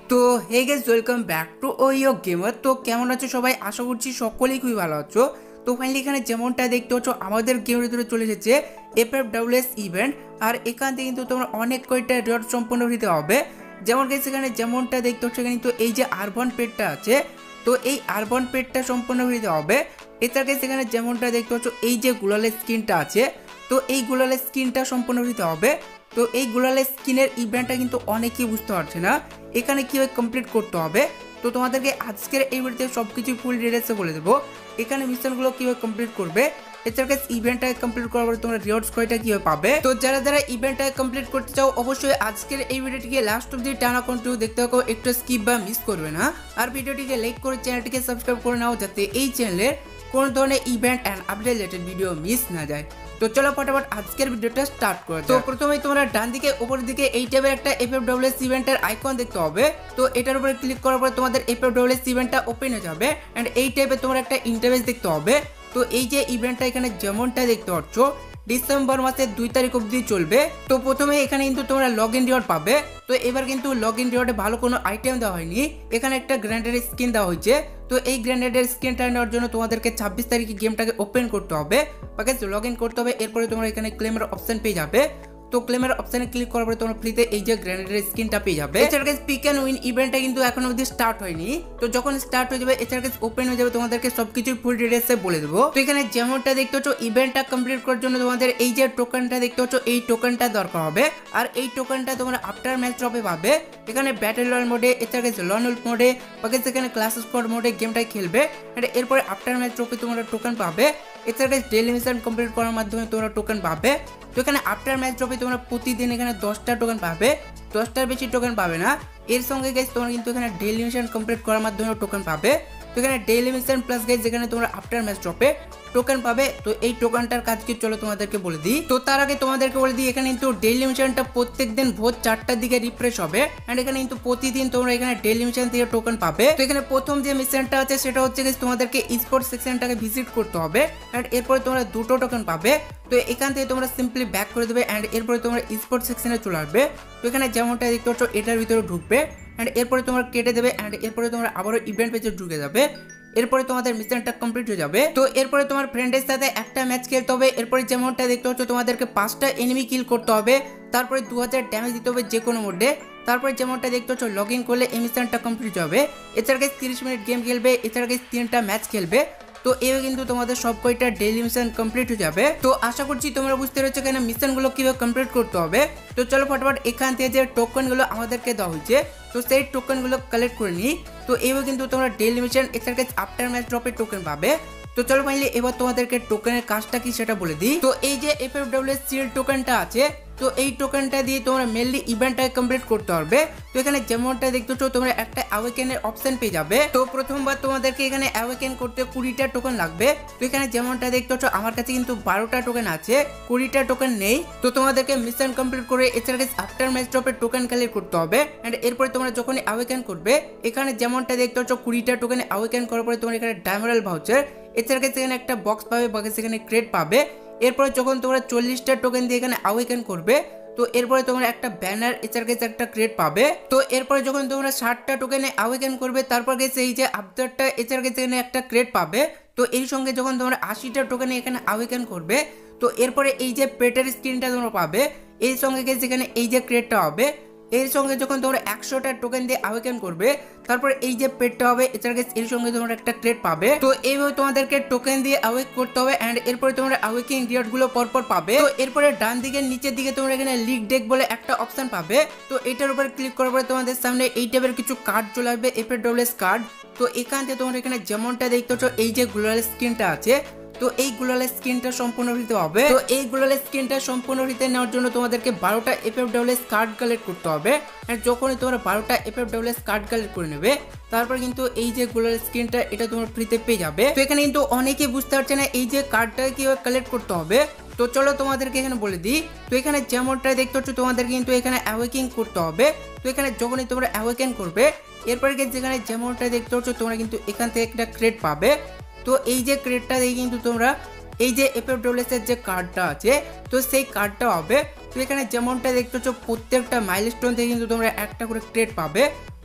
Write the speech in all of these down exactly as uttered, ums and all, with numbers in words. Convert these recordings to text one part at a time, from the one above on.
তো hey guys, welcome back to O Yo gamer. তো কেমন আছো সবাই? আশা করছি সকলেই খুবই ভালো আছো। তো ফাইনালি এখানে যেমনটা দেখতে পাচ্ছ আমাদের গেমের ভিতরে চলে এসেছে F F W S event. আর এখান থেকে কিন্তু তোমরা অনেক কয়টা রিওয়ার্ড সম্পন্ন হতে হবে। যেমন গাইস এখানে যেমনটা দেখতে পাচ্ছ এখানে কিন্তু এই যে আরবান পেটটা আছে, তো এই আরবান পেটটা সম্পন্ন হতে হবে। এছাড়া গাইস এখানে যেমনটা দেখতে পাচ্ছ এই যে গ্লোয়ালের স্কিনটা আছে, তো এই গ্লোয়ালের স্কিনটা সম্পন্ন হতে হবে। তো এই গ্লোয়ালের স্কিনের ইভেন্টটা কিন্তু অনেকেই বুঝতে পারছে না এখানে কীভাবে কমপ্লিট করতে হবে। তো তোমাদেরকে আজকের এই ভিডিওতে সব কিছু ফুল ডিটেলসে বলে দেবো এখানে মিশনগুলো কীভাবে কমপ্লিট করবে। এছাড়া ইভেন্টটাকে কমপ্লিট করার পরে তোমরা রিওয়ার্ডস কয়টা কীভাবে পাবে। তো যারা যারা ইভেন্টটাকে কমপ্লিট করতে চাও অবশ্যই আজকের এই ভিডিওটিকে লাস্ট অব্দি টানা কন্টিনিউ দেখতে থাকো, একটু স্কিপ বা মিস করবে না। আর ভিডিওটিকে লাইক করে চ্যানেলটিকে সাবস্ক্রাইব করে নাও যাতে এই চ্যানেলের কোনো ধরনের event and update related video miss না যায়। তো চলো ফটাফট আজকের ভিডিওটা স্টার্ট করে। তো প্রথমেই তোমরা ডান দিকে উপরের দিকে এই টাইপের একটা এফ এফ ডাব্লিউ এস ইভেন্টের আইকন দেখতে হবে। তো এটার উপরে ক্লিক করার পরে তোমাদের এফ এফ ডাব্লিউ এস ইভেন্টটা ওপেন হয়ে যাবে অ্যান্ড এই টাইপের তোমরা একটা ইন্টারফেস দেখতে হবে। তো এই যে ইভেন্টটা এখানে যেমনটা দেখতে পাচ্ছ ডিসেম্বর মাসের দুই তারিখ অবধি চলবে। তো প্রথমে এখানে কিন্তু তোমরা লগ ইন রিওয়ার্ড পাবে। তো এবার কিন্তু লগ ইন রিওয়ার্ডে ভালো কোনো আইটেম দেওয়া হয়নি, এখানে একটা গ্র্যান্ডের স্কিন দেওয়া হয়েছে। তো এই গ্র্যান্ডের স্কিনটা নেওয়ার জন্য তোমাদেরকে ছাব্বিশ তারিখে গেমটাকে ওপেন করতে হবে, লগ ইন করতে হবে। এরপরে তোমরা এখানে ক্লেমের অপশন পেয়ে যাবে। তো ক্লেমের অপশনে ক্লিক করার পরে তোমরা ফ্রিতে এই যে গ্র্যান্ডের স্কিনটা পেয়ে যাবে। এছাড়া গাইস পিক অ্যান্ড উইন ইভেন্টটা কিন্তু এখন অবধি স্টার্ট হয়নি। তো যখন স্টার্ট হয়ে যাবে এছাড়া গাইস ওপেন হয়ে যাবে তোমাদেরকে সবকিছু ফুল ডিটেইলসে বলে দেবো। তো এখানে যেমনটা দেখতে পাচ্ছ ইভেন্টটা কমপ্লিট করার জন্য তোমাদের এই যে টোকেনটা দেখতে পাচ্ছ এই টোকেনটা দরকার হবে। আর এই টোকেনটা তোমরা আফটার ম্যাচ ড্রপে পাবে। এখানে ব্যাটেল রয়্যাল মোডে, এছাড়া গাইস লন উলফ মোডে বা গাইস এখানে ক্লাস স্কোয়াড মোডে গেমটা খেলবে। এরপরে আফটার ম্যাচ ড্রপে তোমরা টোকেন পাবে। এছাড়া গাইস ডেইলি মিশন কমপ্লিট করার মাধ্যমে তোমরা টোকেন পাবে। তো এখানে আফটার ম্যাচ ড্রপে তোমরা প্রতিদিন এখানে দশটা টোকেন পাবে, দশটার বেশি টোকেন পাবে না। এর সঙ্গে গাইস তোমরা কিন্তু এখানে ডেইলি মিশন কমপ্লিট করার মাধ্যমে টোকেন পাবে। তো এখানে ডেইলি মিশন প্লাস গাইস যেখানে তোমরা আফটার ম্যাচ ড্রপে টোকেন পাবে। তো এই টোকেনটার কাজ কি চলো তোমাদেরকে বলে দিই। তো তার আগে তোমাদেরকে বলে দিই এখানে কিন্তু ডেইলি মিশনটা প্রত্যেক দিন ভোর চারটার দিকে রিফ্রেশ হবে এন্ড এখানে কিন্তু প্রতিদিন তোমরা এখানে ডেইলি মিশন থেকে টোকেন পাবে। তো এখানে প্রথম যে মিশনটা আছে সেটা হচ্ছে গাইস তোমাদেরকে স্পোর্টস সেকশনটাকে ভিজিট করতে হবে এন্ড এরপরে তোমরা দুটো টোকেন পাবে। তো এখান থেকে তোমরা সিম্পলি ব্যাক করে দেবে অ্যান্ড এরপরে তোমরা স্পোর্টস সেকশনে চলে আসবে। তো এখানে যেমনটা দেখতে পাচ্ছ এটার ভিতরে ঢুকবে অ্যান্ড এরপরে তোমরা কেটে দেবে অ্যান্ড এরপরে তোমরা আবারও ইভেন্ট পেজে ঢুকে যাবে। এরপরে তোমাদের মিশনটা কমপ্লিট হয়ে যাবে। তো এরপরে তোমার ফ্রেন্ডের সাথে একটা ম্যাচ খেলতে হবে। এরপরে যেমনটা দেখতে পাচ্ছ তোমাদেরকে পাঁচটা এনিমি কিল করতে হবে, তারপরে দু হাজার ড্যামেজ দিতে হবে যে কোনো মোডে। তারপরে যেমনটা দেখতে পাচ্ছ লগ ইন করলে এই মিশনটা কমপ্লিট হবে। এছাড়া গাইস তিরিশ মিনিট গেম খেলবে, এছাড়া গাইস তিনটা ম্যাচ খেলবে। তো এও কিন্তু তোমাদের সব কয়টা ডেইলি মিশন কমপ্লিট হয়ে যাবে। তো আশা করছি তোমরা বুঝতে পেরেছো এখানে মিশনগুলো কীভাবে কমপ্লিট করতে হবে। তো চলো ফটাফট এখান থেকে যে টোকেনগুলো আমাদেরকে দেওয়া হয়েছে তো সেই টোকেনগুলো কালেক্ট করে নিই। তো এও কিন্তু তোমরা ডেইলি মিশন এছাড়া আফটার ম্যাচ ড্রপে টোকেন পাবে। তো চলো ফাইনালি এবার তোমাদেরকে টোকেনের কাজটা কি সেটা বলে দিই। তো এই যে F F W S seal টোকেনটা আছে, তো এই টোকেনটা দিয়ে তোমরা মেনলি ইভেন্টটাকে কমপ্লিট করতে পারবে। তো এখানে যেমনটা দেখতেছো তোমরা একটা অ্যাওয়েকেনের অপশন পেয়ে যাবে। তো প্রথমবার তোমাদেরকে এখানে অ্যাওয়েকেন করতে কুড়িটা টোকেন লাগবে। তো এখানে যেমনটা দেখতেছো আমার কাছে কিন্তু বারোটা টোকেন আছে, কুড়িটা টোকেন নেই। তো তোমাদেরকে মিশন কমপ্লিট করে এছাড়া আফটার ম্যাচ ড্রপের টোকেন কালেক্ট করতে হবে এন্ড এরপরে তোমরা যখন অ্যাওয়েকেন করবে এখানে যেমনটা দেখতেছো কুড়িটা টোকেন অ্যাওয়েকেন করার পরে তোমরা এখানে ডায়মন্ড ভাউচার, এছাড়া সেখানে একটা বক্স পাবে বা সেখানে ক্রেড পাবে। এরপরে যখন তোমরা চল্লিশটা টোকেন দিয়ে এখানে অ্যাওয়েকেন করবে তো এরপরে তোমরা একটা ব্যানার এছাড়া একটা ক্রেড পাবে। তো এরপরে যখন তোমরা ষাটটা টোকেনে অ্যাওয়েকেন করবে তারপর গেছে এই যে আফটারটা এছাড়া এখানে একটা ক্রেড পাবে। তো এর সঙ্গে যখন তোমরা আশিটা টোকেনে এখানে অ্যাওয়েকেন করবে তো এরপরে এই যে পেটের স্ক্রিনটা তোমরা পাবে, এর সঙ্গে গেছে এখানে এই যে ক্রেডটা হবে। এর সঙ্গে যখন তোমরা একশোটা টোকেন দিয়ে অ্যাওয়েকেন করবে তারপর এই যে পেটটা হবে এছাড়া এর সঙ্গে তোমরা একটা ক্রেড পাবে। তো এইভাবে তোমাদেরকে টোকেন দিয়ে অ্যাওয়েক করতে হবে এন্ড এরপরে তোমরা অ্যাওয়েকিং রিওয়ার্ড গুলো পরপর পাবে। তো এরপরে ডান দিকের নিচের দিকে তোমরা এখানে লিগ ডেক বলে একটা অপশন পাবে। তো এটার উপর ক্লিক করার পরে তোমাদের সামনে এই টাইপের কিছু কার্ড চলে আসবে, F F W S card. তো এখান থেকে তোমরা এখানে যেমনটা দেখতেছো এই যে গ্লোয়াল স্ক্রিনটা আছে, তো এই গ্লোয়ালের স্ক্রিনটা সম্পূর্ণ হতে হবে। তো এই গ্লোয়ালের স্ক্রিনটা সম্পূর্ণ হতে নেওয়ার জন্য তোমাদেরকে বারোটা F F W S card collect করতে হবে এন্ড যখনই তোমরা বারোটা F F W S card collect করে নেবে তারপর কিন্তু এই যে গ্লোয়ালের স্ক্রিনটা এটা তোমরা ফ্রিতে পেয়ে যাবে। তো এখানে কিন্তু অনেকে বুঝতে পারছে না এই যে কার্ডটা কিভাবে কালেক্ট করতে হবে। তো চলো তোমাদেরকে এখানে বলে দিই। তো এখানে যেমনটা দেখতে পাচ্ছ তোমাদেরকে কিন্তু এখানে অ্যাওয়েকিং করতে হবে। তো এখানে যখনই তোমরা অ্যাওয়েকেন করবে এরপরে যেখানে যেমনটা দেখতে পাচ্ছ তোমরা কিন্তু এখান থেকে একটা ক্রেড পাবে। তো এই যে ক্রেডটা দিয়ে কিন্তু তোমরা এই যে এফ এফ ডাব্লিউ এস এর যে কার্ডটা আছে তো সেই কার্ডটা হবে। তো এখানে যেমনটা দেখতেছো প্রত্যেকটা মাইলস্টোন থেকে কিন্তু তোমরা একটা করে ক্রেড পাবে।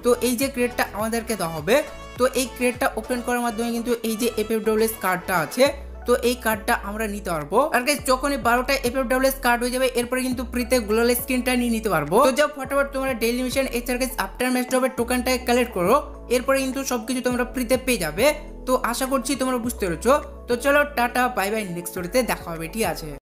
তো এই যে ক্রেটটা আমাদেরকে দেওয়া হবে, তো এই ক্রেটটা ওপেন করার মাধ্যমে কিন্তু এই যে এফএফডব্লিউএস কার্ডটা আছে, তো এই কার্ডটা আমরা নিতে পারবো। আর গাইস যখনই বারোটা এফএফডব্লিউএস কার্ড হয়ে যাবে এরপরে কিন্তু ফ্রিতে গ্লোবাল স্ক্রিনটা নিয়ে নিতে পারবো। তো যাও ফটাফট তোমরা ডেইলি মিশন এছাড়া গাইস আফটার ম্যাচ ড্রপের টোকেনটা কালেক্ট করো, এরপরে কিন্তু সবকিছু তোমরা ফ্রিতে পেয়ে যাবে। তো আশা করছি তোমরা বুঝতে পেরেছো। তো চলো টাটা বাই বাই, নেক্সট স্টোরিতে দেখা হবে, ঠিক আছে।